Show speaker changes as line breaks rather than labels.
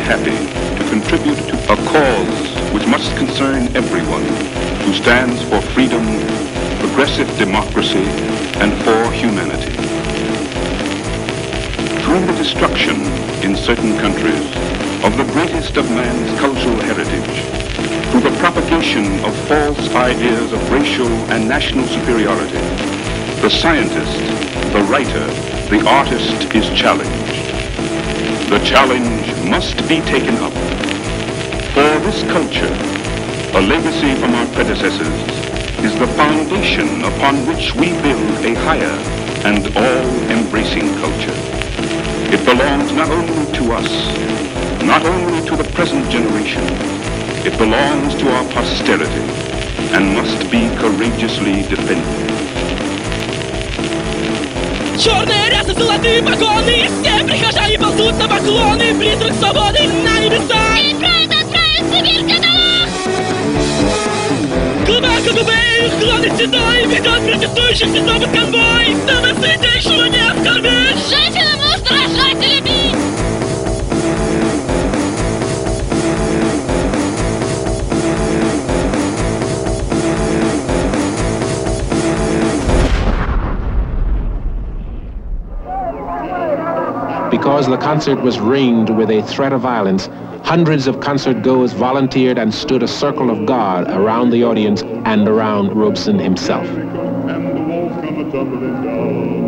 happy to contribute to a cause which must concern everyone who stands for freedom, progressive democracy, and for humanity. Through the destruction in certain countries of the greatest of man's cultural heritage, through the propagation of false ideas of racial and national superiority, the scientist, the writer, the artist is challenged. The challenge must be taken up. For this culture, a legacy from our predecessors, is the foundation upon which we build a higher and all-embracing culture. It belongs not only to us, not only to the present generation, it belongs to our posterity and must be courageously defended.
Черные рясы, золотые погоны, все прихожане ползут на поклоны, призрак свободы на небесах. И правда отправит в Сибирь каталог! Глубоко губы, их главный седой, ведет протестующих беззубый конвой, чтобы святейшего не оскорбить. Женщина муж дрожать и любить!
Because the concert was ringed with a threat of violence, hundreds of concert-goers volunteered and stood a circle of guard around the audience and around Robeson himself.
And the walls come a tumbling down.